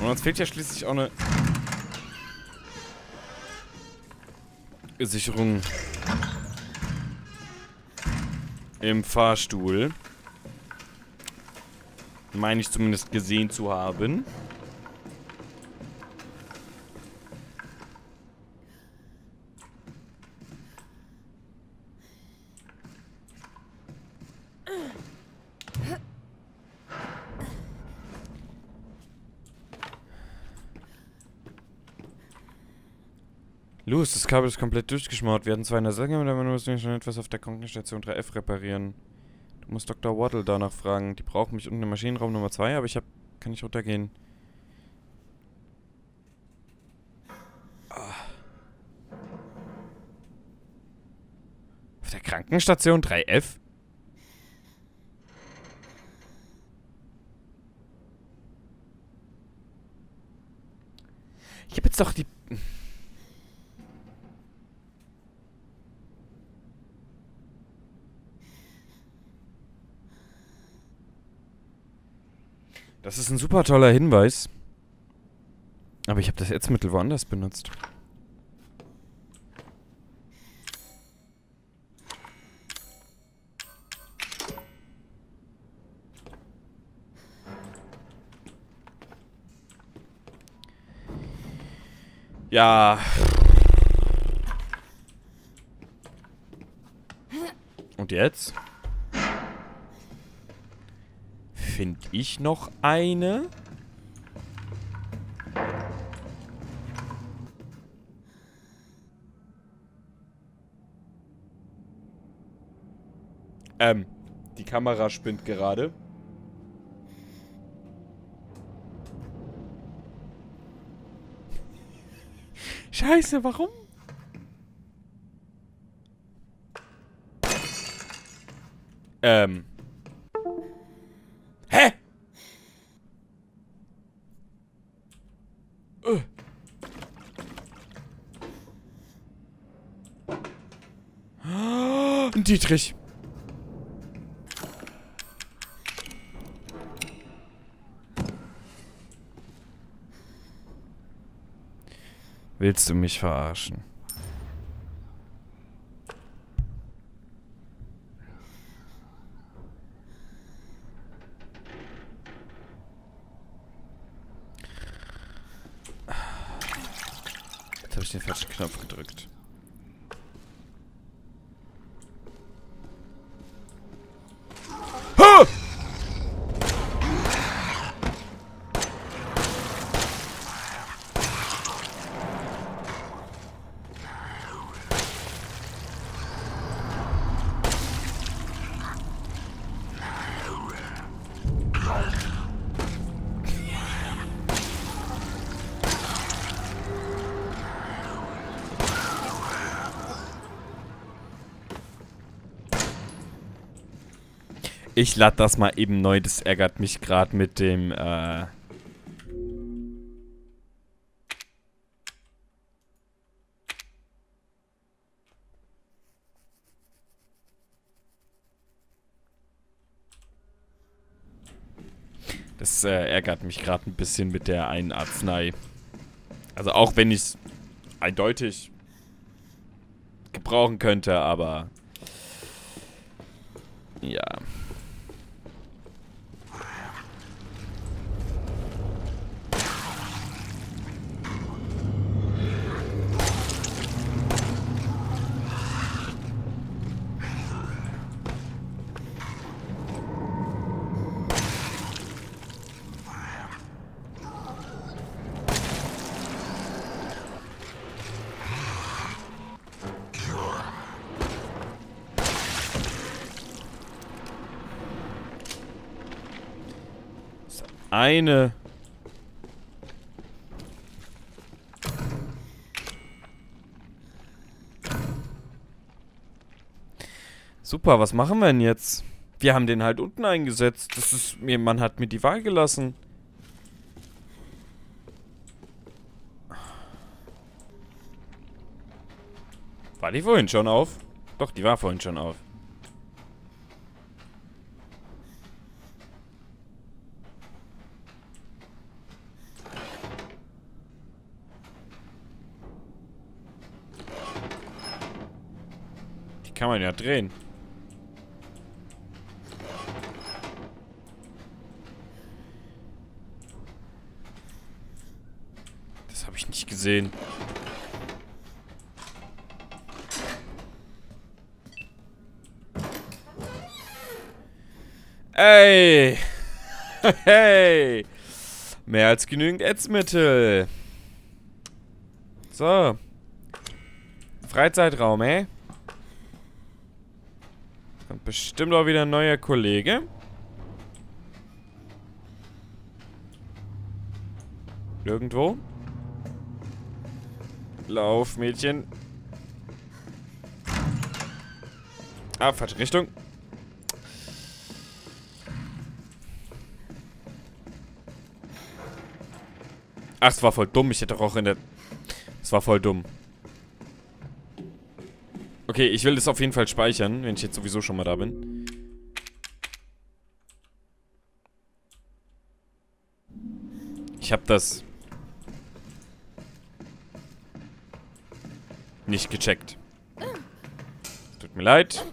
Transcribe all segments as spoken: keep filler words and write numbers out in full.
Und uns fehlt ja schließlich auch eine Sicherung im Fahrstuhl. Meine ich zumindest gesehen zu haben. Los, das Kabel ist komplett durchgeschmort. Wir hatten zwar eine Säge, aber man muss schon etwas auf der Krankenstation drei F reparieren. Du musst Doktor Waddle danach fragen. Die brauchen mich unten im Maschinenraum Nummer zwei, aber ich hab... kann nicht runtergehen. Ah. Auf der Krankenstation drei F? Ich hab jetzt doch die... Das ist ein super toller Hinweis. Aber ich habe das Ätzmittel woanders benutzt. Ja. Und jetzt? Finde ich noch eine? Ähm, die Kamera spinnt gerade. Scheiße, warum? Ähm. Hä? Uh. Oh, Dietrich. Willst du mich verarschen? Jetzt habe ich den falschen Knopf gedrückt. Ha! Ich lade das mal eben neu, das ärgert mich gerade mit dem, äh... Das äh, ärgert mich gerade ein bisschen mit der einen Arznei. Also auch wenn ich es eindeutig gebrauchen könnte, aber... Ja... Eine. Super, was machen wir denn jetzt? Wir haben den halt unten eingesetzt. Das ist mir, man hat mir die Wahl gelassen. War die vorhin schon auf? Doch, die war vorhin schon auf. kann man ja drehen. Das habe ich nicht gesehen. Ey! Hey! Mehr als genügend Ätzmittel. So. Freizeitraum, ey. Kommt bestimmt auch wieder ein neuer Kollege. Irgendwo. Lauf, Mädchen. Ah, falsche Richtung. Ach, es war voll dumm. Ich hätte doch auch in der... Es war voll dumm. Okay, ich will das auf jeden Fall speichern, wenn ich jetzt sowieso schon mal da bin. Ich hab das... nicht gecheckt. Tut mir leid.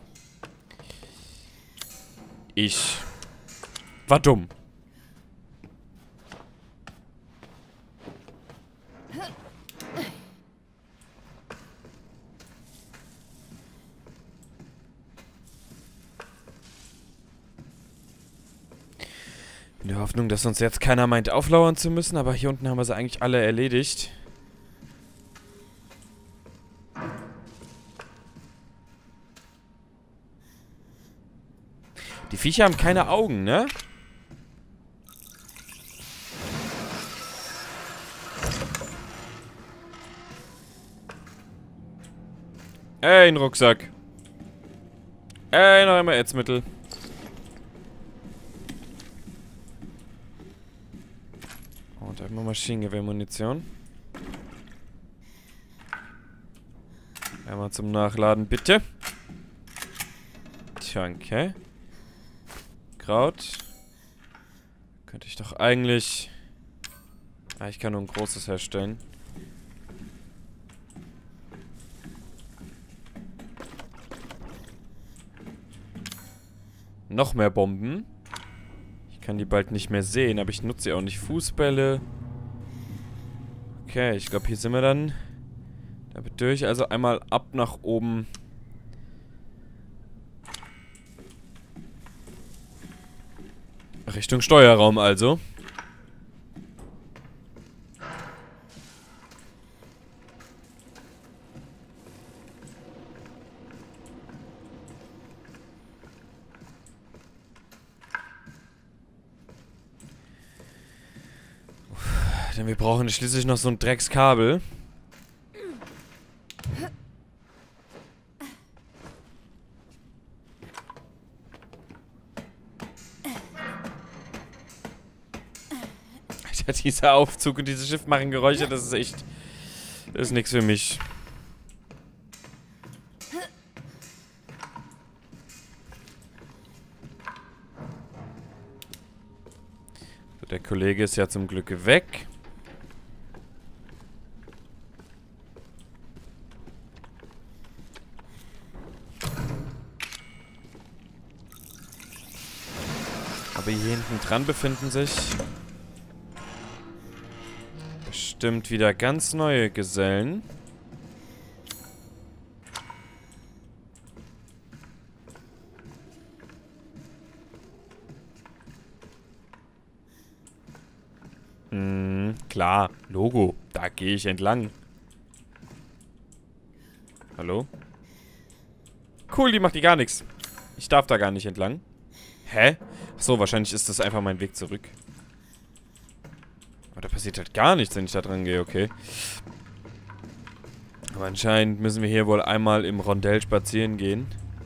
Ich... war dumm. In der Hoffnung, dass uns jetzt keiner meint, auflauern zu müssen, aber hier unten haben wir sie eigentlich alle erledigt. Die Viecher haben keine Augen, ne? Ey, ein Rucksack. Ey, noch einmal Ätzmittel. Und einmal Maschinengewehrmunition. Einmal zum Nachladen, bitte. Danke. Kraut. Könnte ich doch eigentlich... Ah, ich kann nur ein großes herstellen. Noch mehr Bomben. Ich kann die bald nicht mehr sehen, aber ich nutze sie auch nicht. Fußbälle. Okay, ich glaube, hier sind wir dann damit durch. Also einmal ab nach oben. Richtung Steuerraum also. Denn wir brauchen schließlich noch so ein Dreckskabel. Alter, dieser Aufzug und dieses Schiff machen Geräusche, das ist echt... Das ist nichts für mich. So, der Kollege ist ja zum Glück weg. Aber hier hinten dran befinden sich bestimmt wieder ganz neue Gesellen. Hm, klar, Logo. Da gehe ich entlang. Hallo? Cool, die macht die gar nichts. Ich darf da gar nicht entlang. Hä? Achso, wahrscheinlich ist das einfach mein Weg zurück. Aber da passiert halt gar nichts, wenn ich da dran gehe, okay. Aber anscheinend müssen wir hier wohl einmal im Rondell spazieren gehen.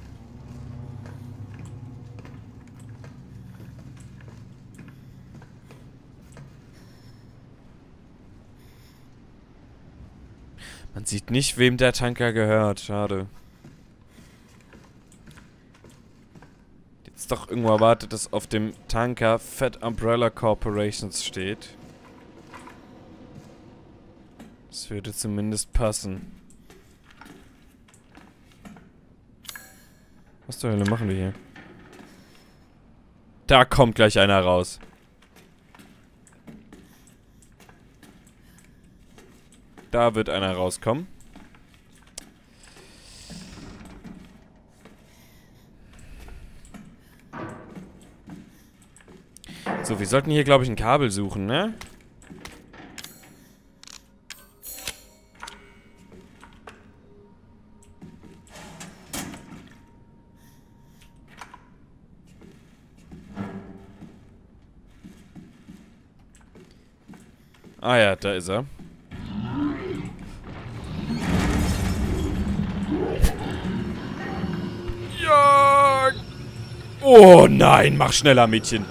Man sieht nicht, wem der Tanker gehört. Schade. Jetzt doch irgendwo erwartet, dass auf dem Tanker Fat Umbrella Corporations steht. Das würde zumindest passen. Was zur Hölle machen wir hier? Da kommt gleich einer raus. Da wird einer rauskommen. So, wir sollten hier, glaube ich, ein Kabel suchen, ne? Ah ja, da ist er. Ja! Oh nein, mach schneller, Mädchen.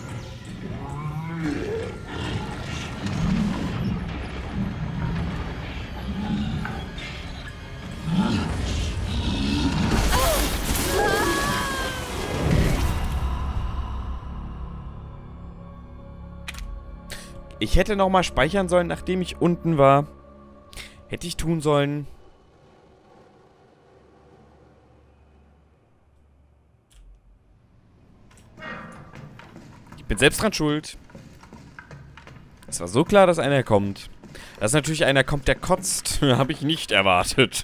Ich hätte nochmal speichern sollen, nachdem ich unten war. Hätte ich tun sollen. Ich bin selbst dran schuld. Es war so klar, dass einer kommt. Dass natürlich einer kommt, der kotzt, habe ich nicht erwartet.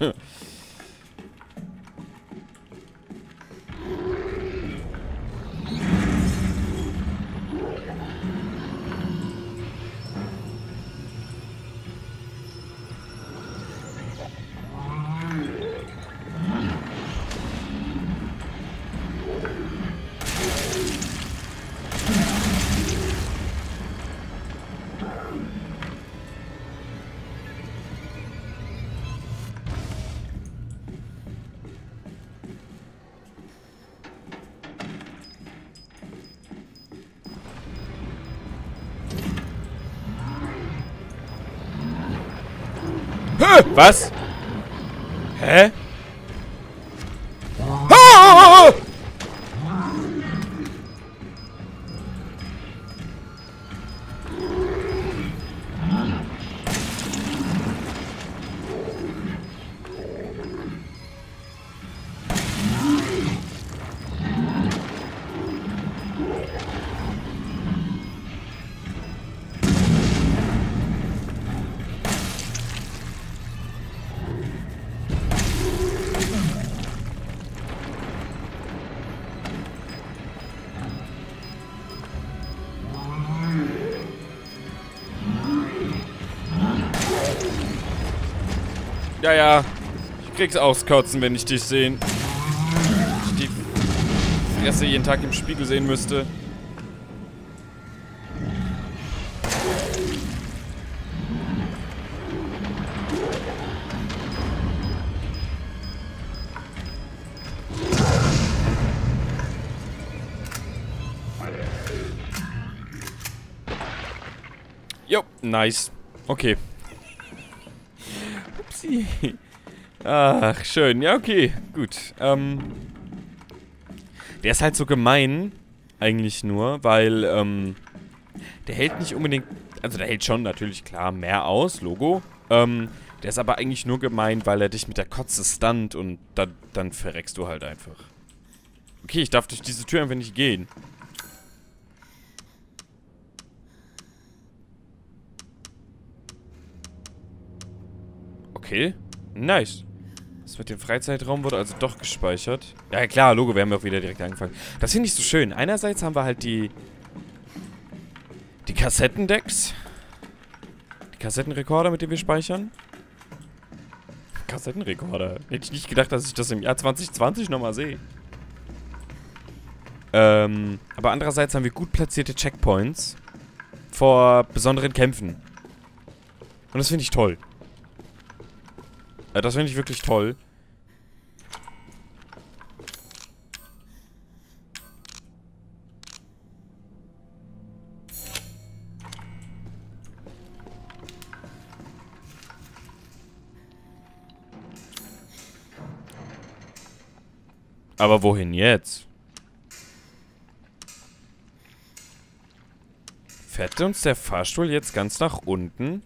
Was? Hä? Ah! Ja, ja. Ich krieg's auskotzen, wenn ich dich sehen. Ich die Fresse jeden Tag im Spiegel sehen müsste. Jo, nice. Okay. Upsi. Ach, schön. Ja, okay. Gut. Ähm. Der ist halt so gemein. Eigentlich nur, weil, ähm. Der hält nicht unbedingt. Also, der hält schon natürlich klar mehr aus. Logo. Ähm. Der ist aber eigentlich nur gemein, weil er dich mit der Kotze stunt und dann, dann verreckst du halt einfach. Okay, ich darf durch diese Tür einfach nicht gehen. Okay, nice. Das mit dem Freizeitraum wurde also doch gespeichert. Ja klar, Logo, wir haben ja auch wieder direkt angefangen. Das finde ich so schön. Einerseits haben wir halt die... Die Kassettendecks. Die Kassettenrekorder, mit denen wir speichern. Kassettenrekorder. Hätte ich nicht gedacht, dass ich das im Jahr zwanzig zwanzig nochmal sehe. Ähm, aber andererseits haben wir gut platzierte Checkpoints vor besonderen Kämpfen. Und das finde ich toll. Das finde ich wirklich toll. Aber wohin jetzt? Fährt uns der Fahrstuhl jetzt ganz nach unten?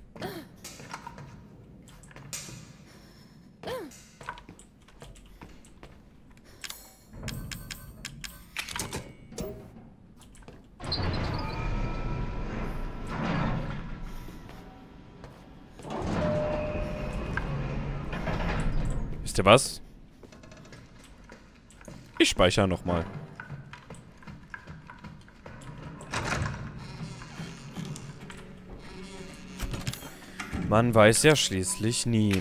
Wisst ihr was? Ich speichere nochmal. Man weiß ja schließlich nie.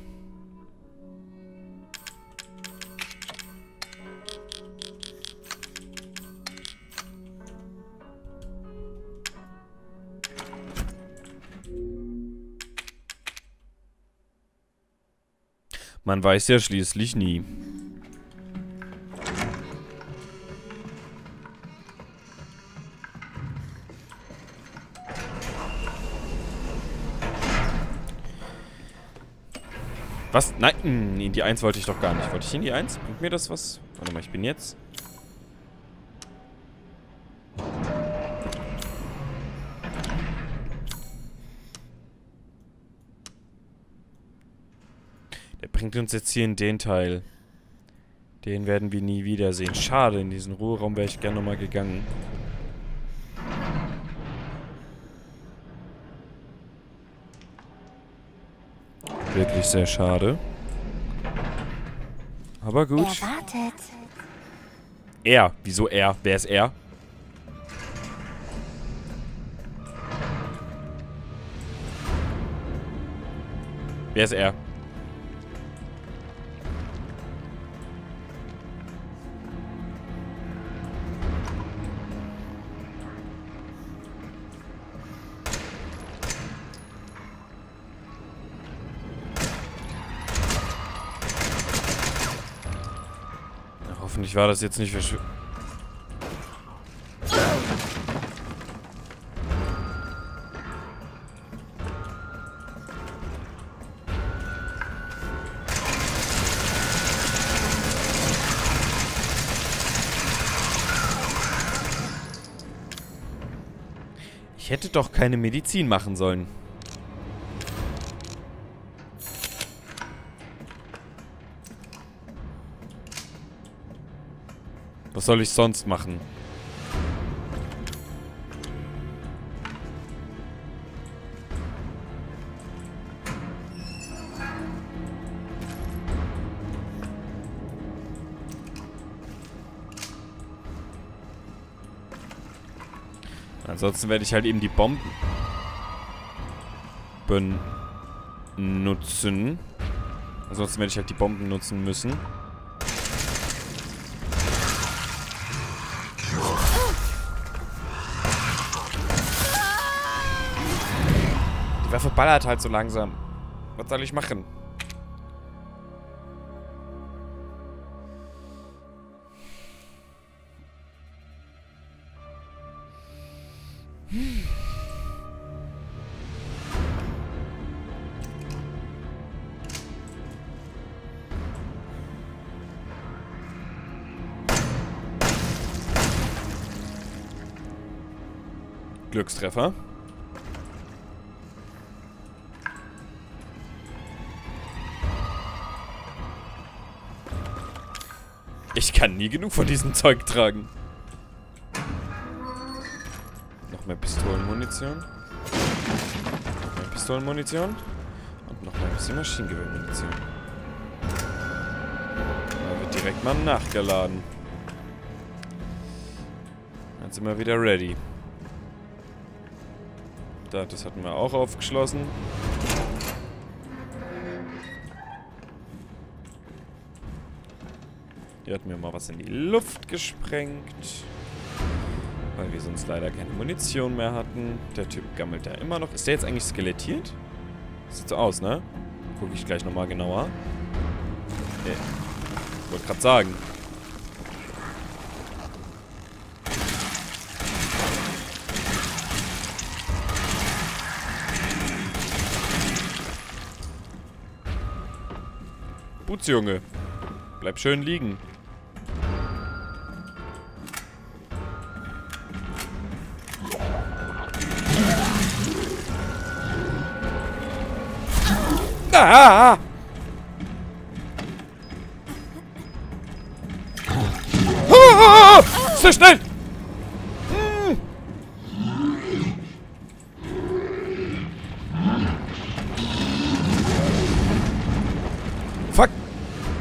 Man weiß ja schließlich nie. Was? Nein, in die eins wollte ich doch gar nicht. Wollte ich in die eins? Bringt mir das was? Warte mal, ich bin jetzt... Der bringt uns jetzt hier in den Teil. Den werden wir nie wiedersehen. Schade, in diesen Ruheraum wäre ich gerne nochmal gegangen. Wirklich sehr schade. Aber gut. Er wartet. Er. Wieso er? Wer ist er? Wer ist er? Hoffentlich war das jetzt nicht verschw... Ich hätte doch keine Medizin machen sollen. Was soll ich sonst machen? Ansonsten werde ich halt eben die Bomben benutzen. Ansonsten werde ich halt die Bomben nutzen müssen. Die Waffe ballert halt so langsam. Was soll ich machen? Glückstreffer. Ich kann nie genug von diesem Zeug tragen. Noch mehr Pistolenmunition. Noch mehr Pistolenmunition. Und noch mal ein bisschen Maschinengewehrmunition. Da wird direkt mal nachgeladen. Dann sind wir wieder ready. Da, das hatten wir auch aufgeschlossen. Hier hatten wir mal was in die Luft gesprengt. Weil wir sonst leider keine Munition mehr hatten. Der Typ gammelt da immer noch. Ist der jetzt eigentlich skelettiert? Sieht so aus, ne? Gucke ich gleich nochmal genauer. Nee. Ich wollte gerade sagen. Putz, Junge. Bleib schön liegen. Ah! Ah! Sehr schnell! Hm. Fuck!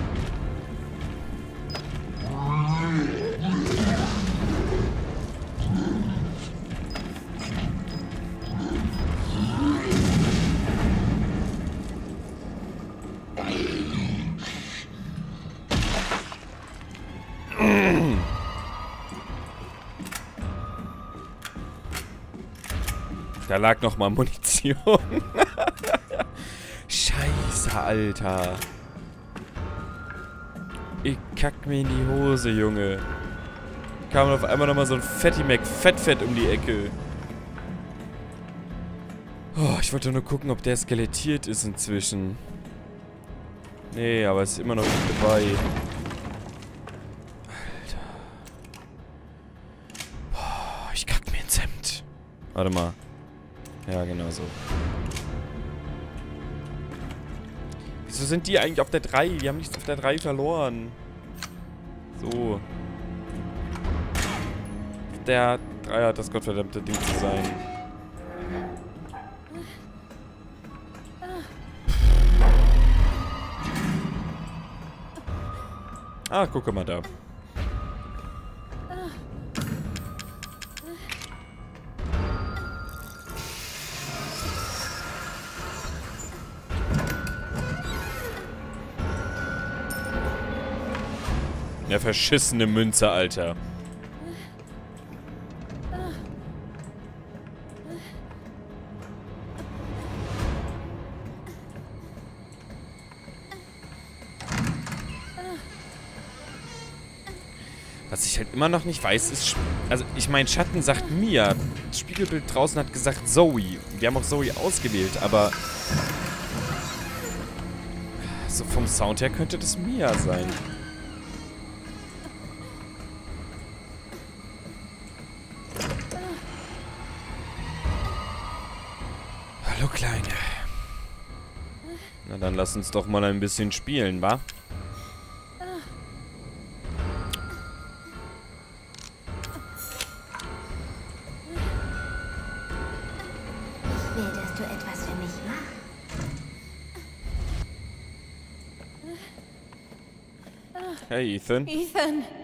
Da lag noch mal Munition. Scheiße, Alter. Ich kack mir in die Hose, Junge. Kam auf einmal noch mal so ein Fatty Mac Fettfett um die Ecke. Oh, ich wollte nur gucken, ob der skelettiert ist inzwischen. Nee, aber ist immer noch nicht dabei. Alter. Boah, ich kack mir ins Hemd. Warte mal. Ja, genau so. Wieso sind die eigentlich auf der drei? Die haben nichts auf der drei verloren. So. Der drei hat das gottverdammte Ding zu sein. Ah, gucke mal da. Der verschissene Münze, Alter. Was ich halt immer noch nicht weiß, ist... Also, ich meine, Schatten sagt Mia. Das Spiegelbild draußen hat gesagt Zoe. Wir haben auch Zoe ausgewählt, aber... So vom Sound her könnte das Mia sein. Hallo, Kleine. Na, dann lass uns doch mal ein bisschen spielen, wa? Hey, Ethan. Ethan.